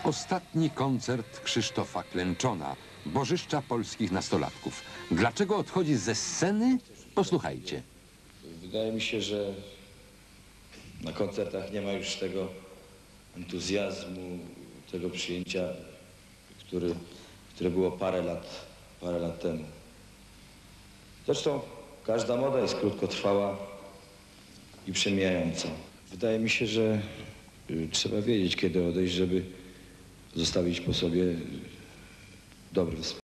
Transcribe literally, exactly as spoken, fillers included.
Ostatni koncert Krzysztofa Klęczona, bożyszcza polskich nastolatków. Dlaczego odchodzi ze sceny? Posłuchajcie. Wydaje mi się, że na koncertach nie ma już tego entuzjazmu, tego przyjęcia, który, które było parę lat, parę lat temu. Zresztą każda moda jest krótkotrwała i przemijająca. Wydaje mi się, że y, trzeba wiedzieć, kiedy odejść, żeby zostawić po sobie dobry wspomnienie.